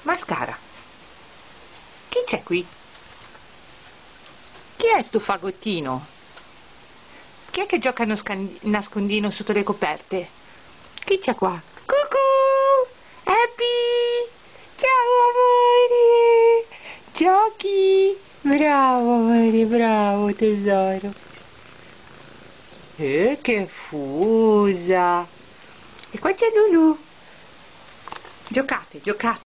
Mascara. Chi c'è qui? Chi è sto fagottino? Chi è che gioca a nascondino sotto le coperte? Chi c'è qua? Cucù! Happy! Ciao amore! Giochi! Bravo amore, bravo tesoro! Che fusa! E qua c'è Lulu! Giocate, giocate!